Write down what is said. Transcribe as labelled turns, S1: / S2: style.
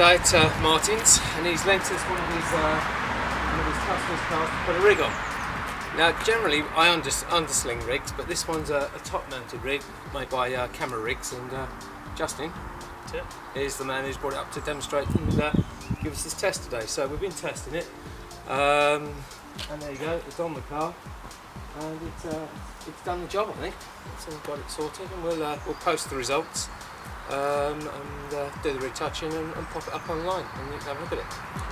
S1: today at Martin's, and he's lent us one of his customers' cars to put a rig on. Now generally I undersling rigs, but this one's a top mounted rig made by Camera Rigs, and Justin is the man who's brought it up to demonstrate and give us this test today. So we've been testing it, and there you go, it's on the car, and it's done the job, I think. So we've got it sorted, and we'll post the results and do the retouching and pop it up online, and you can have a look at it.